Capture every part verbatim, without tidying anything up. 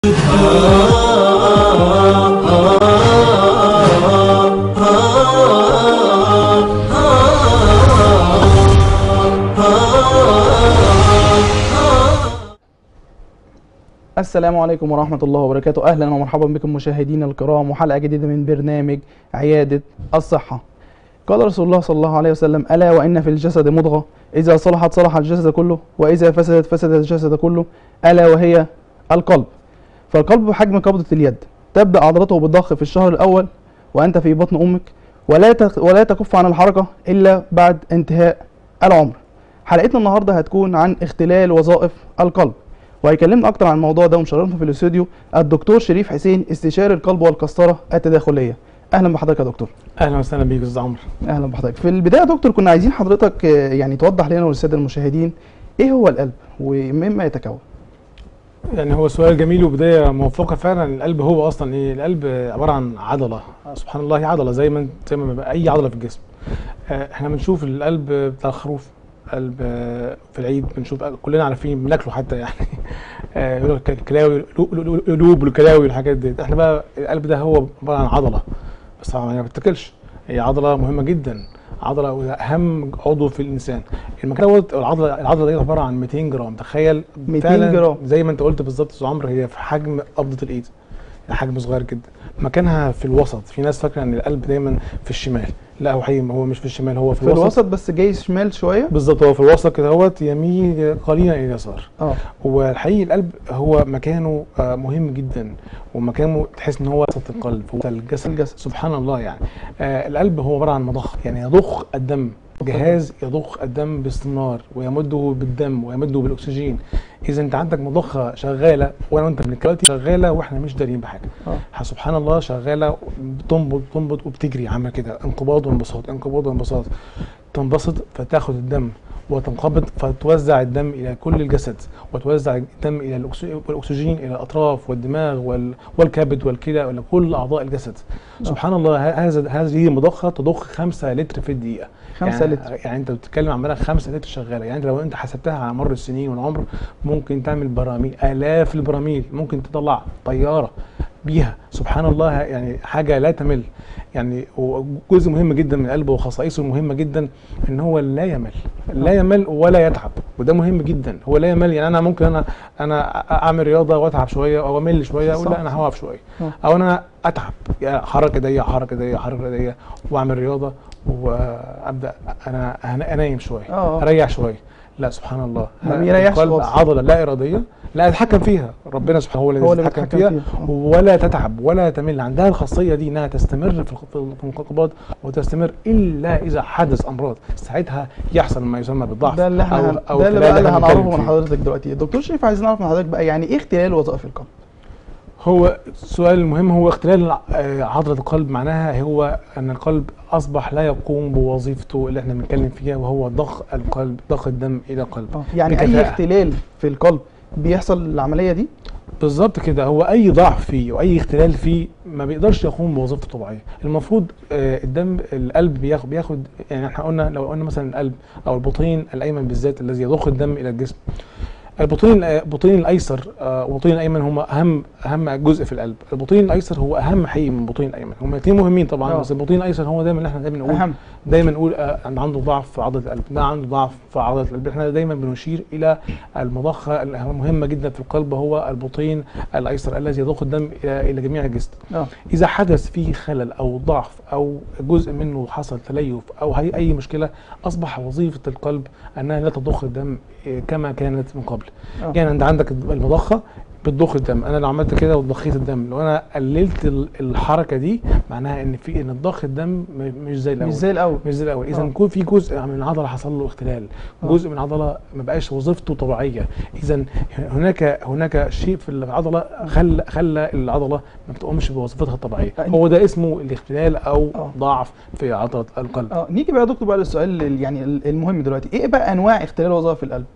السلام عليكم ورحمة الله وبركاته. أهلا ومرحبا بكم مشاهدينا الكرام وحلقة جديدة من برنامج عيادة الصحة. قال رسول الله صلى الله عليه وسلم: ألا وإن في الجسد مضغة إذا صلحت صلح الجسد كله وإذا فسدت فسد الجسد كله، ألا وهي القلب. فالقلب بحجم قبضة اليد، تبدأ عضلته بالضخ في الشهر الأول وأنت في بطن أمك، ولا ولا تكف عن الحركة إلا بعد انتهاء العمر. حلقتنا النهاردة هتكون عن اختلال وظائف القلب، وهيكلمنا اكتر عن الموضوع ده ومشرفنا في الاستوديو الدكتور شريف حسين، استشاري القلب والقسطره التداخليه. اهلا بحضرتك يا دكتور. اهلا وسهلا بيك يا استاذ عمرو. اهلا بحضرتك. في البدايه يا دكتور كنا عايزين حضرتك يعني توضح لنا وللساده المشاهدين ايه هو القلب ومما يتكون. يعني هو سؤال جميل وبدايه موفقه فعلا. القلب هو اصلا ايه؟ القلب عباره عن عضله، سبحان الله، هي عضله زي ما زي ما بقى اي عضله في الجسم. احنا بنشوف القلب بتاع الخروف، قلب في العيد بنشوف، كلنا عارفين بناكله حتى يعني يقول لك الكلاوي، القلوب والكلاوي والحاجات دي. احنا بقى القلب ده هو عباره عن عضله، بس طبعا ما بتتاكلش، هي عضله مهمه جدا، عضله اهم عضو في الانسان. المكان دوت العضله العضله دي عباره عن مئتين جرام. تخيل مئتين جرام زي ما انت قلت بالظبط يا استاذ عمرو، هي في حجم قبضه الايد، حجم صغير جدا. مكانها في الوسط. في ناس فاكره ان القلب دايما في الشمال، لا هو حقيقي هو مش في الشمال، هو في, في الوسط. الوسط بس جاي شمال شويه بالظبط. هو في الوسط كده، هوت يميل قليلا الى اليسار. اه والحقيقي القلب هو مكانه مهم جدا، ومكانه تحس ان هو وسط القلب، وسط الجسد. الجسد سبحان الله. يعني آه القلب هو عباره عن مضخ، يعني يضخ الدم، جهاز يضخ الدم باستمرار ويمده بالدم ويمده بالاكسجين. اذا انت عندك مضخه شغاله وانا وانت بنتكلم شغاله واحنا مش دارين بحاجه. اه سبحان الله، شغاله بتنبض بتنبض وبتجري، عامله كده انقباض وانبساط، انقباض وانبساط. تنبسط فتاخد الدم، وتنقبض فتوزع الدم الى كل الجسد، وتوزع الدم الى الاكسجين الى الاطراف والدماغ والكبد والكلى والى كل اعضاء الجسد. أوه. سبحان الله. هذا هذه المضخه تضخ خمسة لتر في الدقيقه. خمسة يعني لتر يعني انت بتتكلم عمالة خمسة لتر شغاله. يعني لو انت حسبتها على مر السنين والعمر ممكن تعمل براميل، الاف البراميل، ممكن تطلع طياره بيها. سبحان الله، يعني حاجه لا تمل. يعني جزء مهم جدا من القلب وخصائصه المهمه جدا ان هو لا يمل، لا يمل ولا يتعب، وده مهم جدا. هو لا يمل، يعني انا ممكن انا انا اعمل رياضه واتعب شويه او امل شويه اقول لا انا هوقف شويه، او انا اتعب حركه ايديا حركه ايديا حركه ايديا واعمل رياضه وابدا انا انام شويه اريح شويه. لا سبحان الله، القلب عضله لا اراديه، لا يتحكم فيها ربنا سبحانه هو الذي يتحكم فيها, فيها ولا تتعب ولا تمل. عندها الخاصيه دي انها تستمر في الانقباض وتستمر الا اذا حدث امراض، ساعتها يحصل ما يسمى بالضعف. ده اللي احنا أو أو ده اللي بقى اللي هنعرفه من حضرتك دلوقتي. الدكتور شريف عايزين نعرف من حضرتك بقى يعني ايه اختلال وظائف القلب؟ هو السؤال المهم هو اختلال عضله القلب. معناها هو ان القلب اصبح لا يقوم بوظيفته اللي احنا بنتكلم فيها، وهو ضخ القلب، ضخ الدم الى القلب. يعني اي اختلال في القلب بيحصل العمليه دي بالظبط كده. هو اي ضعف فيه واي اختلال فيه ما بيقدرش يقوم بوظيفته الطبيعيه. المفروض آه الدم القلب بياخد بياخد يعني احنا قلنا، لو قلنا مثلا القلب او البطين الايمن بالذات الذي يضخ الدم الى الجسم، البطين البطين الايسر والبطين الايمن هما اهم اهم جزء في القلب. البطين الايسر هو اهم حقيقي من البطين الايمن، هما الاثنين مهمين طبعا. أوه. بس البطين الايسر هو دايما اللي احنا دايما نقول أهم. دايما نقول ان عنده ضعف في عضله القلب، ده عنده ضعف في عضله القلب. احنا دايما بنشير الى المضخه المهمه جدا في القلب، هو البطين الايسر الذي يضخ الدم الى الى جميع الجسم. أوه. اذا حدث فيه خلل او ضعف او جزء منه حصل تليف او هي اي مشكله، اصبح وظيفه القلب انها لا تضخ الدم كما كانت من قبل. أوه. يعني انت عندك المضخه بتضخ الدم، انا لو عملت كده وضخيت الدم، لو انا قللت الحركه دي معناها ان في ان ضخ الدم مش زي الاول مش زي الاول مش زي الاول اذا يكون في جزء من العضله حصل له اختلال، جزء من العضله ما بقاش وظيفته طبيعيه. اذا هناك هناك شيء في العضله خلى خلى العضله ما بتقومش بوظيفتها الطبيعيه. هو ده اسمه الاختلال او أوه. ضعف في عضله القلب. اه نيجي بقى يا دكتور بقى للسؤال يعني المهم دلوقتي، ايه بقى انواع اختلال وظائف القلب؟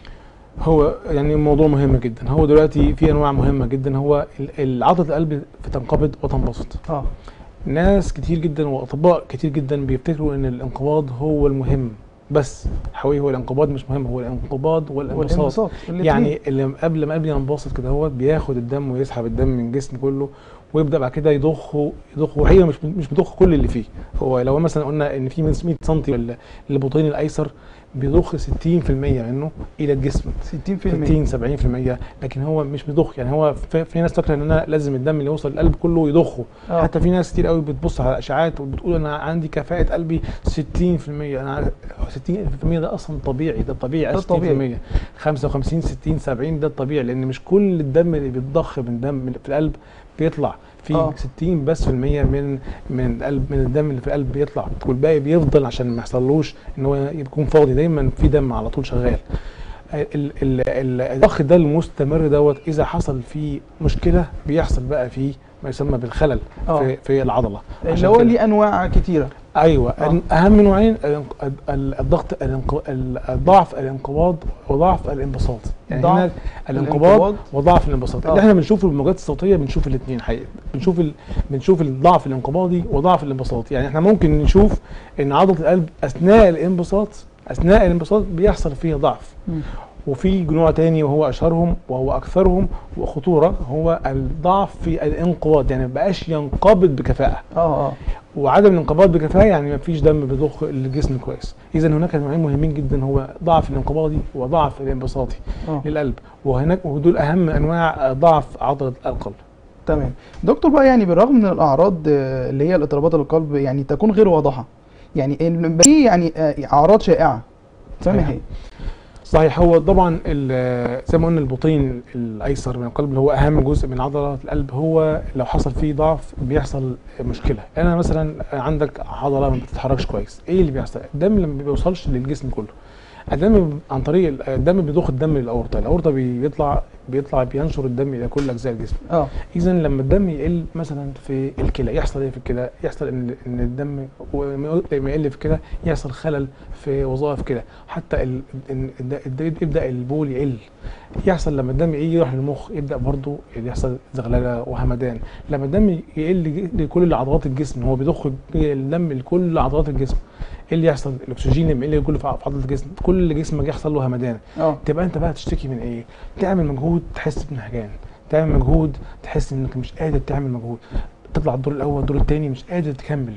هو يعني موضوع مهم جدا. هو دلوقتي في انواع مهمه جدا. هو عضله القلب بتنقبض وتنبسط. اه ناس كتير جدا واطباء كتير جدا بيفتكروا ان الانقباض هو المهم بس. هو هو الانقباض مش مهم، هو الانقباض والانبساط. والانبساط يعني اللي قبل ما قبل ينبسط كده هو بياخد الدم ويسحب الدم من الجسم كله، ويبدا بعد كده يضخه يضخه وهي مش مش بيضخ كل اللي فيه. هو لو مثلا قلنا ان في من مية سم للبطين الايسر، بيضخ ستين في المية منه الى الجسم، ستين في المية ستين سبعين في المية، لكن هو مش بيضخ. يعني هو في, في ناس فاكره ان انا لازم الدم اللي يوصل للقلب كله يضخه. أوه. حتى في ناس كتير قوي بتبص على اشعاعات وبتقول انا عندي كفاءه قلبي ستين في المية. انا ستين في المية ده اصلا طبيعي، ده طبيعي. ده ستين في المية طبيعي. خمسة وخمسين ستين سبعين ده الطبيعي، لان مش كل الدم اللي بيتضخ من دم في القلب بيطلع. في آه. ستين بس في المية من من القلب من الدم اللي في القلب بيطلع، والباقي بيفضل عشان ما يحصلوش ان هو يكون فاضي، دايما في دم على طول شغال. الضخ ده المستمر دوت اذا حصل فيه مشكله بيحصل بقى فيه ما يسمى بالخلل أوه. في في العضله، اللي هو ليه انواع كتيره. ايوه. آه. اهم نوعين الضغط، الضعف الانقباض وضعف الانبساط. يعني هنا الانقباض وضعف الانبساط. اللي احنا بنشوفه بالموجات الصوتيه بنشوف الاثنين حقيقه، بنشوف ال... بنشوف الضعف الانقباضي وضعف الانبساط. يعني احنا ممكن نشوف ان عضله القلب اثناء الانبساط اثناء الانبساط بيحصل فيها ضعف. م. وفي نوع تاني وهو اشهرهم وهو اكثرهم وخطوره، هو الضعف في الانقباض، يعني ما بقاش ينقبض بكفاءه. اه اه وعدم الانقباض بكفاءه يعني ما فيش دم بيضخ الجسم كويس. اذا هناك نوعين مهمين جدا، هو ضعف الانقباضي وضعف الانبساطي أوه. للقلب، وهناك ودول اهم انواع ضعف عضله القلب. تمام دكتور. بقى يعني بالرغم من الاعراض اللي هي الاضطرابات القلب يعني تكون غير واضحه، يعني في يعني اعراض شائعه، فما هي؟ صحيح. هو طبعا زي ما قلنا البطين الايسر من القلب اللي هو اهم جزء من عضله القلب، هو لو حصل فيه ضعف بيحصل مشكله. انا مثلا عندك عضله ما بتتحركش كويس، ايه اللي بيحصل؟ الدم لما ما بيوصلش للجسم كله. الدم عن طريق الدم بيضخ الدم للاورطه، الاورطه بيطلع بيطلع بينشر الدم الى كل اجزاء الجسم. اه اذا لما الدم يقل مثلا في الكلى يحصل ايه في الكلى؟ يحصل ان ان الدم لما يقل في الكلى يحصل خلل في وظائف الكلى، حتى ال... يبدا البول يقل. يحصل لما الدم يروح للمخ يبدا برضه يحصل زغلله وهمدان. لما الدم يقل لكل عضلات الجسم، هو بيضخ الدم لكل عضلات الجسم، ايه اللي يحصل؟ الاكسجين لما يقل كله في عضله الجسم، كل جسمك يحصل له همدان. اه تبقى انت بقى تشتكي من ايه؟ تعمل مجهود تحس بنهجان، تعمل مجهود تحس انك مش قادر تعمل مجهود، تطلع الدور الاول الدور الثاني مش قادر تكمل،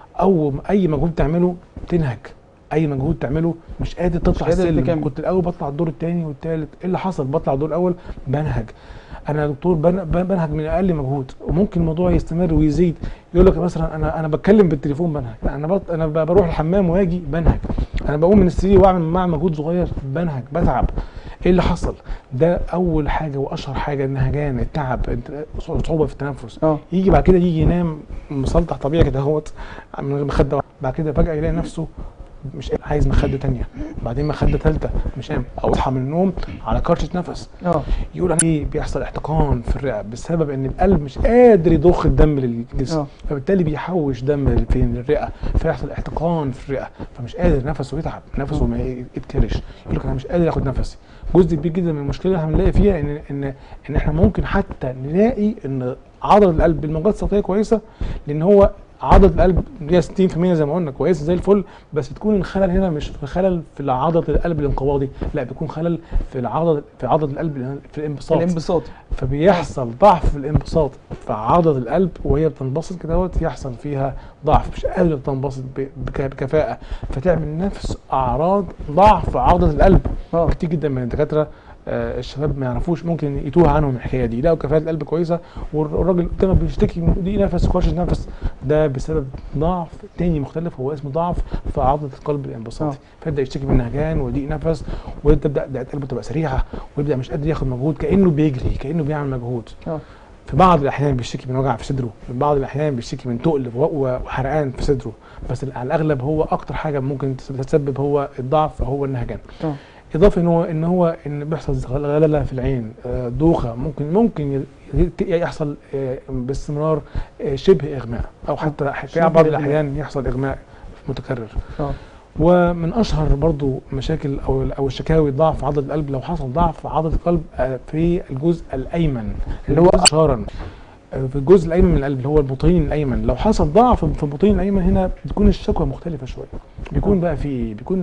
او اي مجهود تعمله تنهج، اي مجهود تعمله مش قادر تطلع السلم. كنت الاول بطلع الدور الثاني والثالث، ايه اللي حصل؟ بطلع الدور الاول بنهج، انا يا دكتور بنهج من اقل مجهود، وممكن الموضوع يستمر ويزيد. يقول لك مثلا انا انا بتكلم بالتليفون بنهج، انا بط... انا بروح الحمام واجي بنهج، انا بقوم من السرير واعمل مع مجهود صغير بنهج بتعب. ايه اللي حصل؟ ده اول حاجه واشهر حاجه النهجان، التعب، صعوبه في التنفس. أوه. يجي بعد كده يجي ينام مسلطح طبيعي كده اهوت من غير مخده، بعد كده فجاه يلاقي نفسه مش عايز مخده ثانيه، بعدين مخده ثالثه مش قام، او اصحى من النوم على كرشه نفس. اه يقول ايه؟ بيحصل احتقان في الرئه بسبب ان القلب مش قادر يضخ الدم للجسم. أوه. فبالتالي بيحوش دم فين؟ للرئه، فيحصل احتقان في الرئه، فمش قادر نفسه يتعب، نفسه ما يتكرش. يقول لك انا مش قادر اخد نفسي. جزء كبير جدا من المشكله اللي هنلاقي فيها ان ان ان احنا ممكن حتى نلاقي ان عضله القلب بالموجات الصوتيه كويسه، لان هو عضله القلب هي ستين في المية زي ما قلنا كويسه زي الفل، بس تكون الخلل هنا مش في خلل في عضله القلب الانقباضي، لا بيكون خلل في العضله في عضله القلب في الانبساط. الانبساط فبيحصل ضعف في الانبساط في عضله القلب، وهي بتنبسط كده دوت يحصل فيها ضعف، مش قادره تنبسط بكفاءه، فتعمل نفس اعراض ضعف عضله القلب. أوه. كتير جدا من الدكاتره آه الشباب ما يعرفوش، ممكن يتوه عنهم الحكايه دي، يلاقوا كفاءه القلب كويسه والراجل قدامه بيشتكي من ضيق نفس كرشه نفس، ده بسبب ضعف تاني مختلف هو اسمه ضعف في عضله القلب الانبساطي. فيبدا يشتكي من نهجان وضيق نفس، وتبدا دقات قلبه تبقى سريعه، ويبدا مش قادر ياخد مجهود كانه بيجري كانه بيعمل مجهود. أوه. في بعض الاحيان بيشتكي من وجع في صدره، في بعض الاحيان بيشتكي من تقل وحرقان في صدره، بس على الاغلب هو اكتر حاجه ممكن تسبب هو الضعف هو النهجان. أوه. اضافه ان هو ان هو ان بيحصل غلغله في العين، دوخه، ممكن ممكن يحصل باستمرار شبه اغماء، او حتى في بعض الاحيان يحصل اغماء متكرر. أوه. ومن اشهر برضو مشاكل او او الشكاوي ضعف عضله القلب لو حصل ضعف عضله القلب في الجزء الايمن اللي هو اشهرا في الجزء الايمن من القلب اللي هو البطين الايمن. لو حصل ضعف في البطين الايمن هنا بتكون الشكوى مختلفه شويه، بيكون بقى في بيكون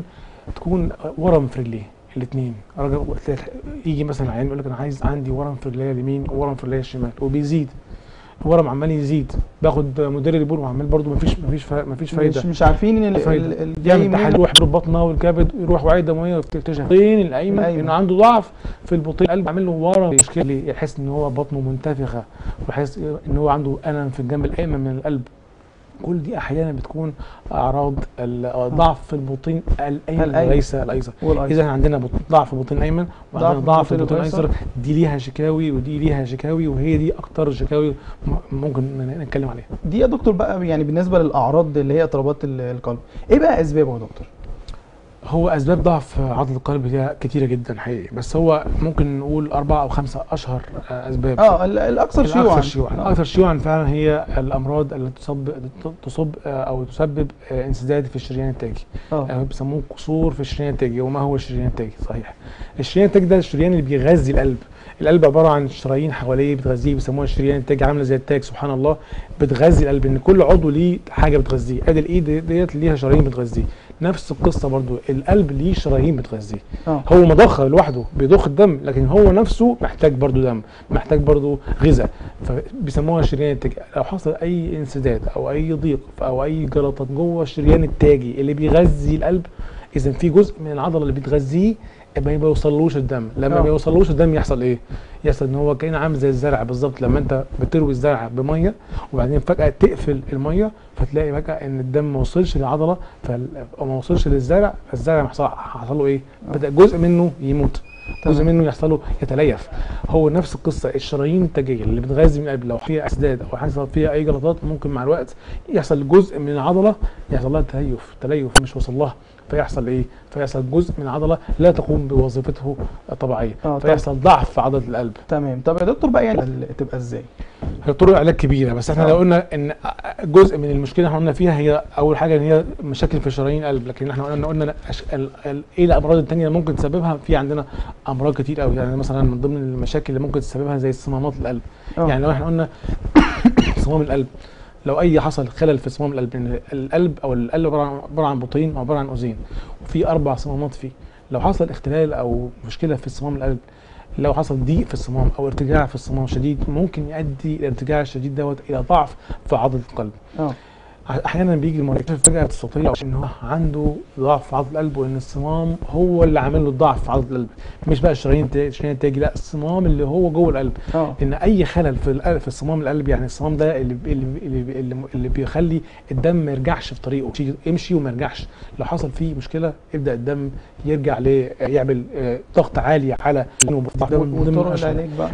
تكون ورم في رجليه الاثنين. راجل يجي مثلا عيان يقول لك انا عايز عندي ورم في رجليه اليمين وورم في رجليه الشمال وبيزيد، الورم عمال يزيد، باخد مدير البول وعمال برده مفيش مفيش مفيش فايده، مش مش عارفين ان الجاي تحليل يروح البطنه والكبد يروح وعي دمويه وتكتشف البطين الايمن انه عنده ضعف في البطين القلب، عامل له ورم مشكله، يحس ان هو بطنه منتفخه ويحس ان هو عنده الم في الجنب الايمن من القلب. كل دي احيانا بتكون اعراض الضعف في البطين الايمن وليس الايسر. اذا عندنا ضعف في البطين الايمن وعندنا ضعف في البطين الايسر، دي ليها شكاوي ودي ليها شكاوي، وهي دي اكتر شكاوي ممكن نتكلم عليها. دي يا دكتور بقى يعني بالنسبه للاعراض اللي هي اضطرابات القلب، ايه بقى اسبابه يا دكتور؟ هو اسباب ضعف عضله القلب دي كتيره جدا حقيقي، بس هو ممكن نقول اربعه او خمسه اشهر اسباب. اه الاكثر شيوعا الاكثر شيوعا الاكثر شيوعا فعلا هي الامراض اللي تصب تصب او تسبب انسداد في الشريان التاجي. اه بيسموه قصور في الشريان التاجي. وما هو الشريان التاجي؟ صحيح، الشريان التاجي ده الشريان اللي بيغذي القلب. القلب عباره عن شرايين حواليه بتغذيه، بيسموها الشريان التاجي، عامله زي التاج سبحان الله بتغذي القلب، ان كل عضو ليه حاجه بتغذيه. ادي الايد ديت ليها شرايين بتغذيه، نفس القصه برضو القلب ليه شرايين بتغذيه. هو مضخه لوحده بيضخ الدم، لكن هو نفسه محتاج برضو دم، محتاج برضو غذاء، فبيسموها الشريان التاجي. لو حصل اي انسداد او اي ضيق او اي جلطات جوه الشريان التاجي اللي بيغذي القلب، اذا في جزء من العضله اللي بتغذيه ما بيوصلوش الدم. لما ما يوصلوش الدم يحصل ايه؟ يحصل ان هو كأنه عامل زي الزرع بالظبط. لما انت بتروي الزرع بميه وبعدين فجاه تقفل الميه، فتلاقي فجاه ان الدم ما وصلش للعضله فما وصلش للزرع، فالزرع حصل له ايه؟ بدا جزء منه يموت، جزء منه يحصل له يتليف. هو نفس القصه، الشرايين التاجيه اللي بتغذي من القلب لو فيها اسداد او حصل فيها اي جلطات، ممكن مع الوقت يحصل جزء من العضله يحصل لها تليف، تليف مش وصل لها، فيحصل ايه؟ فيحصل جزء من العضله لا تقوم بوظيفته الطبيعيه، فيحصل ضعف في عضله القلب. تمام. طب يا دكتور بقى يعني تبقى ازاي؟ هي طرق علاج كبيره، بس احنا أوه. لو قلنا ان جزء من المشكله احنا قلنا فيها هي اول حاجه ان هي مشاكل في شرايين القلب، لكن احنا قلنا قلنا ايه الامراض الثانيه اللي ممكن تسببها؟ في عندنا امراض كتير قوي، يعني مثلا من ضمن المشاكل اللي ممكن تسببها زي صمامات القلب. أوه. يعني لو احنا قلنا صمام القلب، لو اي حصل خلل في صمام القلب، ان القلب او القلب عباره عن بطين وعباره عن اذين وفي اربع صمامات فيه، لو حصل اختلال او مشكله في صمام القلب، لو حصل ضيق في الصمام او ارتجاع في الصمام شديد، ممكن يؤدي الارتجاع الشديد دوت الى ضعف في عضله القلب. اه احيانا بيجي المريض فجاه الصوتيه ان هو عنده ضعف في عضله القلب، وان الصمام هو اللي عامل له الضعف في عضله القلب، مش بقى الشرايين الشرايين التاجي، لا الصمام اللي هو جوه القلب. أوه. ان اي خلل في القلب في الصمام القلب، يعني الصمام ده اللي اللي اللي, اللي بيخلي الدم ما يرجعش في طريقه، يمشي وما يرجعش، لو حصل فيه مشكله يبدا الدم يرجع ل يعمل ضغط عالي على وطرق العلاج بقى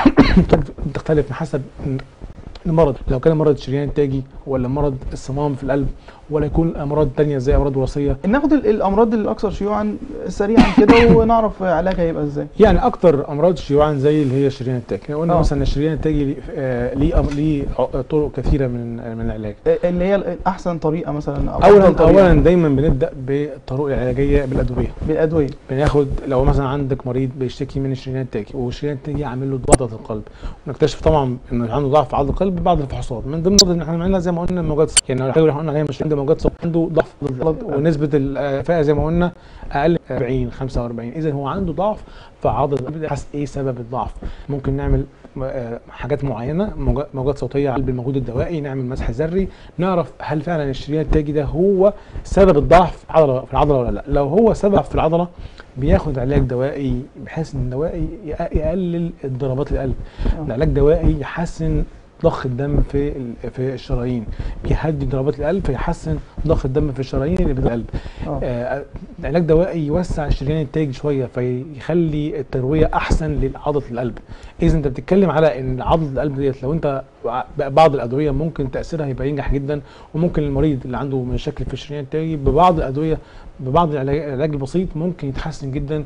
تختلف حسب المرض، لو كان مرض الشريان التاجي ولا مرض الصمام في القلب، ولا يكون امراض ثانيه زي امراض وراثيه. ناخد الامراض الاكثر شيوعا سريعا كده ونعرف علاجها يبقى ازاي. يعني اكثر امراض شيوعا زي اللي هي الشريان التاجي، قلنا أوه. مثلا الشريان التاجي ليه ليه طرق كثيره من من العلاج. اللي هي احسن طريقه مثلا أو اولا طريقة. اولا دايما بنبدا بالطرق العلاجيه بالادويه. بالادويه بناخد لو مثلا عندك مريض بيشتكي من الشريان التاجي والشريان التاجي عامل له ضغط القلب، ونكتشف طبعا انه عنده ضعف في عضله القلب بعد الفحوصات. من ضمن اللي احنا بنعملها زي ما قلنا موجات، يعني لو احنا قلنا عليها مش عنده موجات صوت، عنده ضعف ونسبه الكفاءه زي ما قلنا اقل أربعين خمسة وأربعين، اذا هو عنده ضعف في عضله القلب. حس ايه سبب الضعف؟ ممكن نعمل حاجات معينه، موجات صوتيه على المجهود الدوائي، نعمل مسح ذري، نعرف هل فعلا الشريان التاجي ده هو سبب الضعف في العضله في العضله ولا لا. لو هو سبب في العضله بياخد علاج دوائي بحيث ان الدوائي يقلل ضربات القلب. العلاج الدوائي يحسن ضخ الدم في في الشرايين، بيهدي ضربات القلب فيحسن ضخ الدم في الشرايين اللي بالقلب. آه علاج دوائي يوسع الشريان التاجي شويه فيخلي الترويه احسن لعضله القلب. اذا انت بتتكلم على ان عضله القلب ديت لو انت بعض الادويه ممكن تاثيرها يبقى ينجح جدا، وممكن المريض اللي عنده مشاكل في الشريان التاجي ببعض الادويه ببعض العلاج البسيط ممكن يتحسن جدا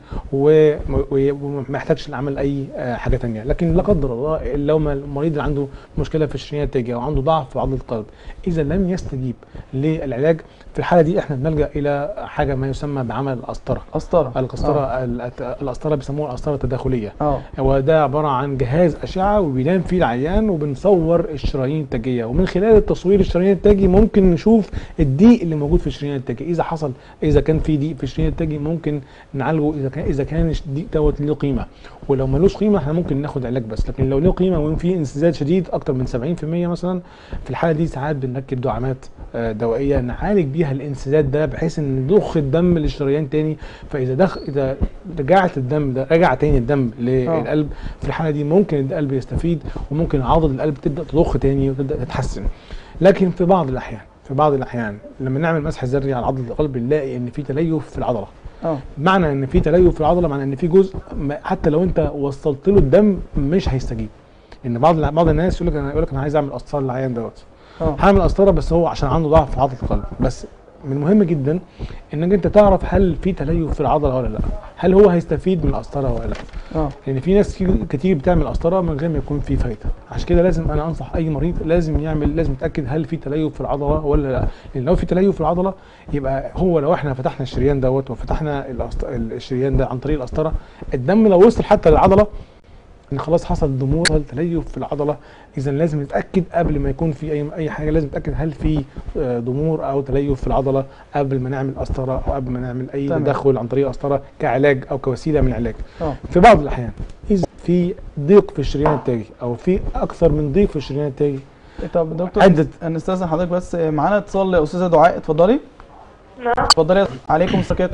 وما يحتاجش لعمل اي حاجه ثانيه. لكن لا قدر الله لو المريض اللي عنده مشكله في الشريان التاجي او عنده ضعف في عضله القلب، اذا لم يستجيب للعلاج علاج. في الحاله دي احنا بنلجا الى حاجه ما يسمى بعمل القسطره. قسطره. القسطره آه. القسطره بيسموها القسطره التداخليه. اه هو ده عباره عن جهاز اشعه وبينام فيه العيان وبنصور الشرايين التاجيه، ومن خلال التصوير الشرايين التاجي ممكن نشوف الضيق اللي موجود في الشريان التاجي. اذا حصل اذا كان في ضيق في الشريان التاجي ممكن نعالجه، اذا كان اذا كان الضيق دوت له قيمه، ولو ملوش قيمه احنا ممكن ناخد علاج بس. لكن لو له قيمه وفي انسداد شديد اكتر من سبعين في المية مثلا، في الحاله دي ساعات بنركب دعامات دوائيه نعالج بيها الانسداد ده، بحيث ان نضخ الدم للشريان تاني. فاذا دخل اذا رجعت الدم ده رجع تاني الدم للقلب، في الحاله دي ممكن القلب يستفيد، وممكن عضله القلب تبدا تضخ تاني وتبدا تتحسن. لكن في بعض الاحيان في بعض الاحيان لما نعمل مسح ذري على عضله القلب بنلاقي ان في تليف في العضله. اه معنى ان في تليف في العضله معنى ان في جزء حتى لو انت وصلت له الدم مش هيستجيب. ان بعض بعض الناس يقول لك انا يقول لك انا عايز اعمل قسطره للعيان دوت، هعمل قسطره بس هو عشان عنده ضعف في عضله القلب. بس من المهم جدا انك انت تعرف هل في تليف في العضله ولا لا، هل هو هيستفيد من القسطره ولا لا. اه لان في ناس كتير بتعمل قسطره من غير ما يكون في فايده. عشان كده لازم انا انصح اي مريض لازم يعمل لازم يتاكد هل في تليف في العضله ولا لا. لان لو في تليف في العضله يبقى هو لو احنا فتحنا الشريان دوت وفتحنا الشريان ده عن طريق القسطره، الدم لو وصل حتى للعضله ان خلاص حصل ضمور، حصل تليف في العضله. اذا لازم نتاكد قبل ما يكون في اي اي حاجه، لازم نتاكد هل في ضمور او تليف في العضله قبل ما نعمل قسطره او قبل ما نعمل اي تمام. تدخل عن طريق قسطره كعلاج او كوسيله من العلاج. أوه. في بعض الاحيان اذا في ضيق في الشريان التاجي او في اكثر من ضيق في الشريان التاجي. طب دكتور عدد نستاذن حضرتك بس معانا اتصال لاستاذه دعاء، اتفضلي. نعم اتفضلي. عليكم السلام.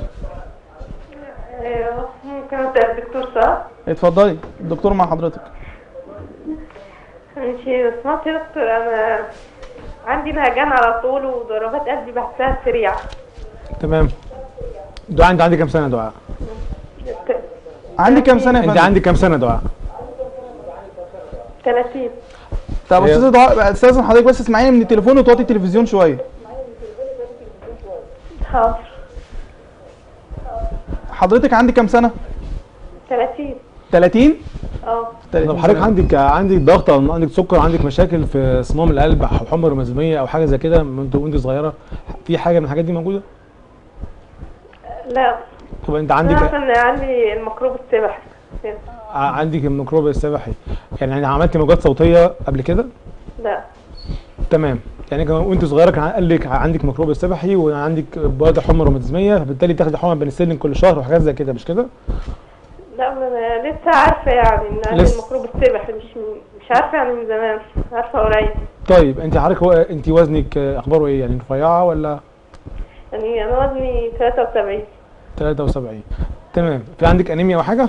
ايوه ممكن اسال الدكتور صح؟ اتفضلي الدكتور مع حضرتك. ماشي. سمعت يا دكتور انا عندي نهجان على طول وضربات قلبي بحسها سريعه. تمام. دعاء انت عندك كام سنه دعاء؟ عندي كام سنه يا فندم؟ انت عندك كام سنه دعاء؟ ثلاثين. طب استاذه دعاء استاذن حضرتك بس اسمعيني من التليفون وتوطي التلفزيون شويه. حاضر. حضرتك عندك كام سنه؟ ثلاثين. ثلاثين؟ اه. طب حضرتك عندك عندك ضغط او عندك سكر، عندك مشاكل في صمام القلب او حمى روماتيزميه او حاجه زي كده وانت وانت صغيره؟ في حاجه من الحاجات دي موجوده؟ لا. طب انت عندك عشان عندي الميكروب السبحي. عندك الميكروب السبحي، يعني عملتي موجات صوتيه قبل كده؟ لا. تمام. يعني وانت صغيره كان قال لك عندك ميكروب السبحي وعندك بوادر حمى روماتيزميه، فبالتالي تاخدي حقن بنسلين كل شهر وحاجات زي كده، مش كده؟ لا انا لسه عارفه يعني ان عندي الميكروب السبحي، مش مش عارفه يعني من زمان، عارفه قريب. طيب انت حضرتك هو انت وزنك اخباره ايه؟ يعني رفيعه ولا؟ يعني انا وزني ثلاثة وسبعين. ثلاثة وسبعين. تمام. في عندك انيميا او حاجه؟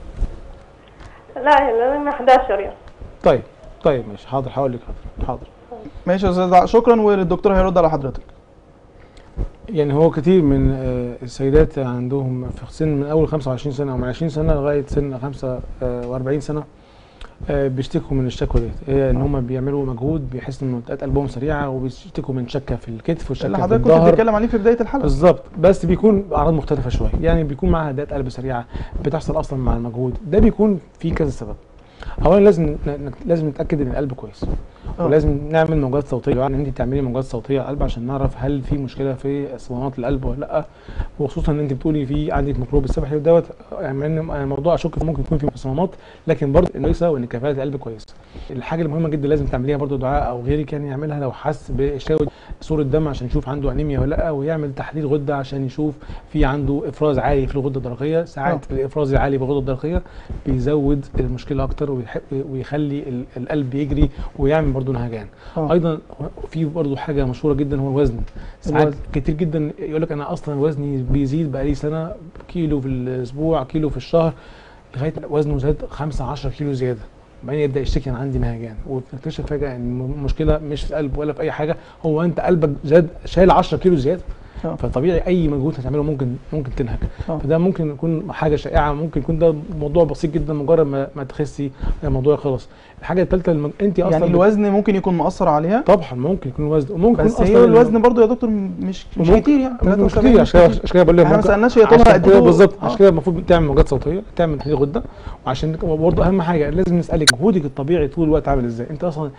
لا الانيميا حداشر يعني. طيب طيب ماشي حاضر هقول لك. حاضر حاضر ماشي يا استاذ، شكرا، والدكتور هيرد على حضرتك. يعني هو كتير من السيدات عندهم في سن من اول خمسة وعشرين سنه او من عشرين سنه لغايه سن خمسة وأربعين سنه بيشتكوا من الشكوى ديت، هي ان هم بيعملوا مجهود بيحسوا ان منطقات قلبهم سريعه، وبيشتكوا من شكه في الكتف وشكه في الظهر اللي حضرتك كنت بتتكلم عليه في بدايه الحلقه. بالظبط، بس بيكون اعراض مختلفه شويه، يعني بيكون معاها هدات قلب سريعه بتحصل اصلا مع المجهود ده، بيكون في كذا سبب. اولا لازم لازم نتاكد ان القلب كويس، أوه. ولازم نعمل موجات صوتيه، يعني انت تعملي موجات صوتيه على القلب عشان نعرف هل في مشكله في صمامات القلب ولا لا، وخصوصا ان انت بتقولي في عندك ميكروب السبحي ودوت، يعني الموضوع اشك ممكن يكون في صمامات، لكن برضه كويسه وان كفاءه القلب كويسه. الحاجه المهمه جدا لازم تعمليها برضه دعاء او غيرك يعني يعملها لو حس بشاوي صوره دم عشان يشوف عنده انيميا ولا لا، ويعمل تحليل غده عشان يشوف في عنده افراز عالي في الغده الدرقيه. ساعات أوه. الافراز العالي بالغده الدرقيه بيزود المشكله اكتر ويخلي القلب يجري ويعمل برضه نهجان. أوه. ايضا في برضه حاجه مشهوره جدا هو الوزن. ساعات كتير جدا يقول لك انا اصلا وزني بيزيد بقالي سنه، كيلو في الاسبوع كيلو في الشهر، لغايه وزنه زاد خمسة عشرة كيلو زياده، بعدين يبدا يشتكي انا عندي نهجان، وتكتشف فجاه ان المشكله مش في القلب ولا في اي حاجه، هو انت قلبك زاد شايل عشرة كيلو زياده. أوه. فطبيعي اي مجهود هتعمله ممكن ممكن تنهج. أوه. فده ممكن يكون حاجه شائعه، ممكن يكون ده موضوع بسيط جدا، مجرد ما, ما تخسي الموضوع خلص. الحاجه الثالثه المج... انت اصلا يعني الوزن ممكن يكون مؤثر عليها؟ طبعا ممكن يكون الوزن، وممكن بس هي الوزن برضه يا دكتور مش مش كتير يعني مش كتير. عشان كده بقول لك احنا ما سالناش هي طولها قد ايه بالظبط. عشان كده المفروض تعمل موجات صوتيه، تعمل تحليل غده، وعشان برضه اهم حاجه لازم نسالك مجهودك الطبيعي طول الوقت عامل ازاي. انت اصلا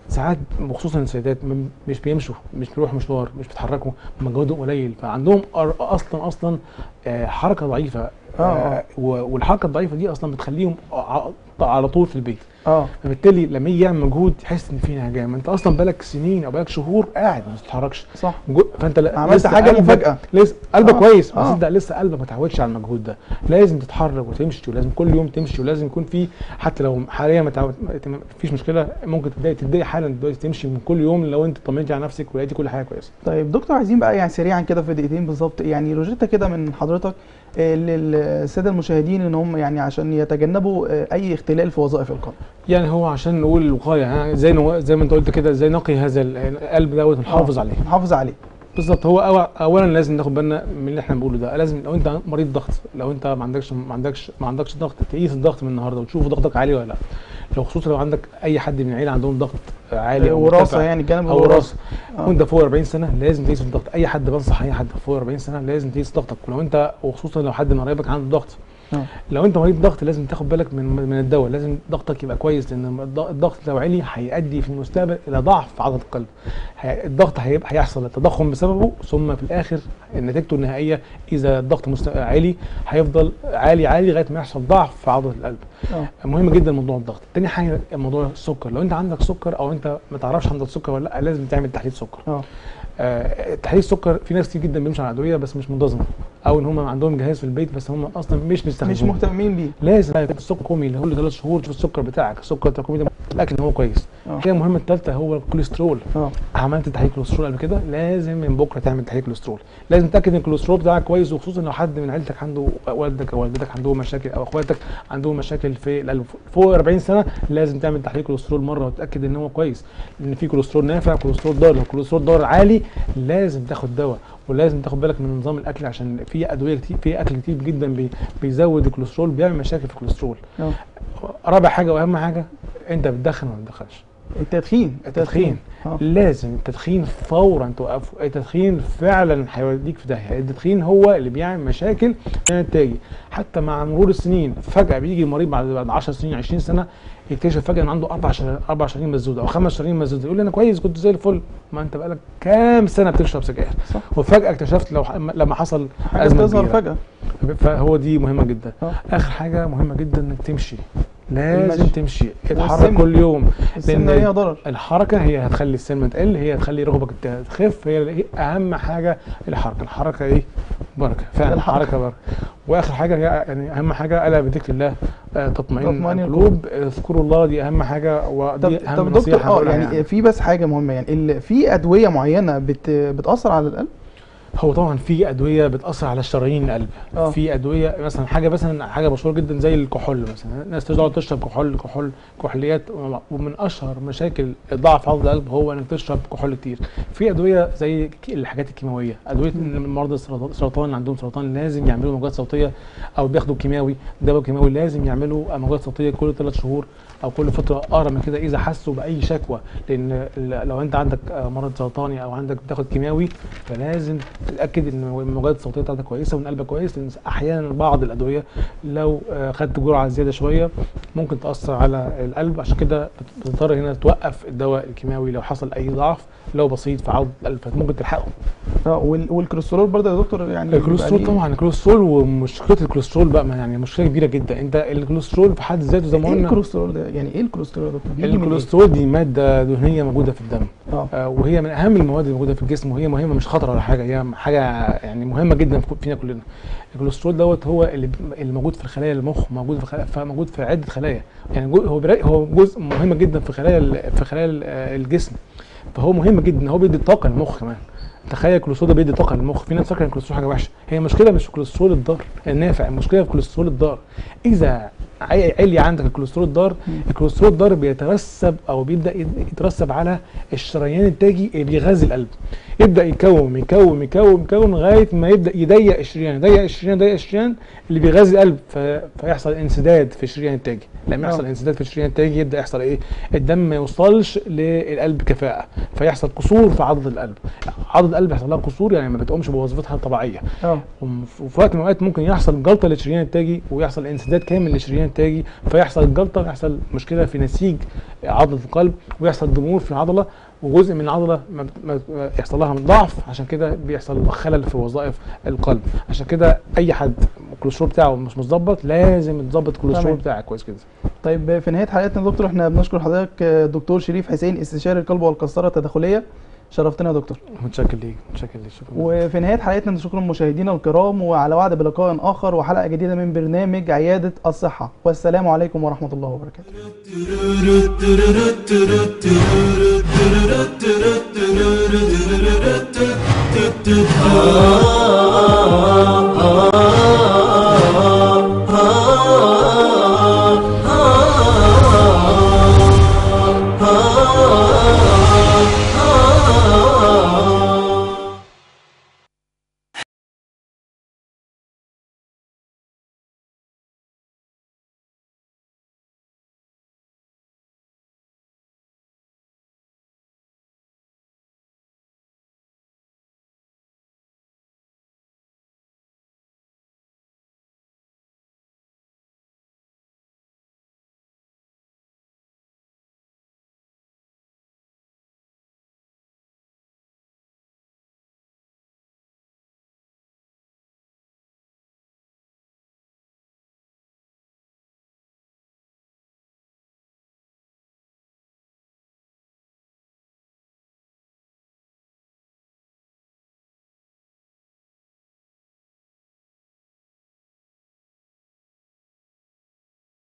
ساعات وخصوصا السيدات مش بيمشوا، مش بيروحوا مشوار، مش بيتحركوا، مجهودهم قليل، فعندهم اصلا اصلا حركه ضعيفه. اه والحركه الضعيفه دي اصلا بتخليهم على طول في البيت. اه فبالتالي لما يجي يعمل مجهود يحس ان في نهجان، ما انت اصلا بقالك سنين او بقالك شهور قاعد ما بتتحركش. صح. فانت عملت حاجه مفاجاه، لسه قلبك آه. كويس بس آه. انت لسه قلبك ما اتعودش على المجهود ده. لازم تتحرك وتمشي، ولازم كل يوم تمشي، ولازم يكون في، حتى لو حاليا ما فيش مشكله، ممكن تبداي تبداي حالا دلوقتي تمشي من كل يوم لو انت طمنتي على نفسك ولقيتي كل حاجه كويسه. طيب دكتور، عايزين بقى يعني سريعا كده في دقيقتين بالظبط، يعني روجيتا كده من حضرتك للساده المشاهدين ان هم يعني عشان يتجنبوا اي اختلال في وظائف القلب. يعني هو عشان نقول الوقايه، زي نو... زي ما انت قلت كده، ازاي نقي هذا القلب دوت ونحافظ عليه. نحافظ عليه بالظبط. هو أو... اولا لازم ناخد بالنا من اللي احنا بنقوله ده. لازم لو انت مريض ضغط، لو انت ما عندكش ما عندكش ما عندكش ضغط، تقيس الضغط من النهارده وتشوف ضغطك عالي ولا لا. لو خصوصا لو عندك اي حد من العيله عندهم ضغط عالي او وراثه، يعني جانب او وراثه آه. وانت فوق أربعين سنه لازم تقيس الضغط. اي حد، بنصح اي حد فوق أربعين سنه لازم تقيس ضغطك. ولو انت، وخصوصا لو حد من قرايبك عنده ضغط، آه. لو انت مريض ضغط لازم تاخد بالك من من الدواء. لازم ضغطك يبقى كويس، لان الضغط لو عالي هيؤدي في المستقبل الى ضعف عضله القلب. الضغط هيبقى هيحصل تضخم بسببه، ثم في الاخر نتيجته النهائيه اذا الضغط عالي هيفضل عالي عالي لغايه ما يحصل ضعف في عضله القلب. أوه. مهم جدا موضوع الضغط. تاني حاجه موضوع السكر. لو انت عندك سكر او انت ما تعرفش عندك سكر ولا لا، لازم تعمل تحليل سكر. اه آه تحليل السكر، في ناس كتير جدا بيمشوا على ادويه بس مش منتظمه، او ان هم عندهم جهاز في البيت بس هم اصلا مش بيستخدموه، مش مهتمين بيه. لازم السكر القومي اللي هو كل ثلاث شهور تشوف السكر بتاعك، السكر التراكمي ده الاكل ان هو كويس. الحاجه المهمه الثالثه هو الكوليسترول. اه عملت تحليل كوليسترول قبل كده، لازم من بكره تعمل تحليل كوليسترول. لازم تتاكد ان الكوليسترول بتاعك كويس، وخصوصا لو حد من عيلتك عنده، والدك او والدتك عندهم مشاكل، او اخواتك عندهم مشاكل في القلب فوق أربعين سنه، لازم تعمل تحليل كوليسترول مره وتتاكد ان هو كويس، لان في كوليسترول نافع كوليسترول ضار. لو الكوليسترول ضار عالي لازم تاخد دواء، ولازم تاخد بالك من نظام الاكل، عشان في ادويه كتير، في اكل كتير جدا بي بيزود الكوليسترول، بيعمل مشاكل في الكوليسترول. اه رابع حاجه واهم حاجه، انت بتدخن ولا ما بتدخنش؟ التدخين التدخين آه. لازم التدخين فورا توقفه. التدخين فعلا هيوديك في داهيه. التدخين هو اللي بيعمل مشاكل تاني. حتى مع مرور السنين فجاه بيجي مريض بعد بعد عشر سنين عشرين سنه يكتشف فجاه ان عنده اربع اربع شرايين مسدوده او خمس شرايين مسدوده، يقول لي انا كويس كنت زي الفل. ما انت بقالك كام سنه بتشرب سجاير، صح. وفجاه اكتشفت لو لما حصل حاجه ازمه بتظهر كبيرة. فجاه. فهو دي مهمه جدا. أوه. اخر حاجه مهمه جدا انك تمشي، لازم المشي. تمشي، اتحرك كل يوم. السمنه ليها ضرر. الحركه هي هتخلي السمنه تقل، هي هتخلي رغبك تخف، هي اهم حاجه الحركه. الحركه ايه؟ بركه فعلا. الحركه بركه. واخر حاجه هي يعني اهم حاجه، الا بذكر الله تطمئن القلوب، اذكروا الله، دي اهم حاجه ودي اهم طب نصيحه. اه يعني, يعني في بس حاجه مهمه، يعني في ادويه معينه بت بتاثر على القلب؟ هو طبعا في ادويه بتاثر على شرايين القلب. أوه. في ادويه مثلا، حاجه مثلا حاجه مشهوره جدا زي الكحول مثلا، الناس تقعد تشرب كحول كحول كحوليات، ومن اشهر مشاكل ضعف عضله القلب هو انك تشرب كحول كتير. في ادويه زي الحاجات الكيماويه، ادويه مرضى السرطان اللي عندهم سرطان لازم يعملوا موجات صوتيه، او بياخدوا كيماوي، دواء كيماوي لازم يعملوا موجات صوتيه كل ثلاث شهور او كل فتره اقرب من كده اذا حسوا باي شكوى. لان لو انت عندك مرض سرطاني او عندك بتاخد كيماوي، فلازم تتاكد ان الموجات الصوتيه بتاعتك كويسه وان قلبك كويس، لان احيانا بعض الادويه لو خدت جرعه زياده شويه ممكن تاثر على القلب. عشان كده بتضطر هنا توقف الدواء الكيماوي لو حصل اي ضعف لو بسيط في عضله القلب، فممكن تلحقه. اه والكوليسترول برضه يا دكتور، يعني الكوليسترول طبعا الكوليسترول، ومشكله الكوليسترول بقى يعني مشكله كبيره جدا. انت الكوليسترول في حد ذاته زي ما قلنا، ايه الكوليسترول ده؟ يعني ايه الكوليسترول يا دكتور؟ الكوليسترول دي ماده دهنيه موجوده في الدم. اه آه وهي من اهم المواد اللي موجوده في الجسم، وهي مهمه مش خطر ولا حاجه، هي حاجه يعني مهمه جدا فينا كلنا. الكوليسترول دوت هو اللي اللي موجود في خلايا المخ، موجود في خلايا موجود في عده خلايا، يعني هو هو جزء مهم جدا في خلايا في خلايا الجسم، فهو مهم جدا. هو بيدي طاقه للمخ كمان. تخيل الكوليسترول ده بيدي طاقه للمخ. في ناس فاكره ان الكوليسترول حاجه وحشه، هي المشكله مش في الكوليسترول الضار النافع، المشكله في الكوليسترول الضار. اذا علي عندك الكوليسترول الضار، الكوليسترول الضار بيترسب او بيبدا يترسب على الشريان التاجي اللي بيغذي القلب، يبدا يكون يكون يكون يكون لغايه ما يبدا يضيق الشريان، يضيق الشريان يضيق الشريان اللي بيغذي القلب، فيحصل انسداد في الشريان التاجي. لما يحصل انسداد في الشريان التاجي يبدا يحصل ايه؟ الدم ما يوصلش للقلب كفاءه، فيحصل قصور في عضله القلب. عضله القلب يحصل لها قصور، يعني ما بتقومش بوظيفتها الطبيعيه. اه وفي وقت من الاوقات ممكن يحصل جلطه للشريان التاجي ويحصل انسداد كامل للشريان الاكسجين تاجي، فيحصل جلطه ويحصل مشكله في نسيج عضله القلب، ويحصل ضمور في العضله، وجزء من العضله ما ما يحصل لها ضعف، عشان كده بيحصل خلل في وظائف القلب. عشان كده اي حد الكوليسترول بتاعه مش متظبط لازم تظبط الكوليسترول بتاعك كويس كده. طيب في نهايه حلقتنا يا دكتور احنا بنشكر حضرتك دكتور شريف حسين استشاري القلب والقسطره التداخليه، شرفتنا يا دكتور. متشكر ليك، متشكر ليك، شكرا. وفي نهايه حلقتنا نشكر مشاهدينا الكرام، وعلى وعد بلقاء اخر وحلقه جديده من برنامج عياده الصحه، والسلام عليكم ورحمه الله وبركاته.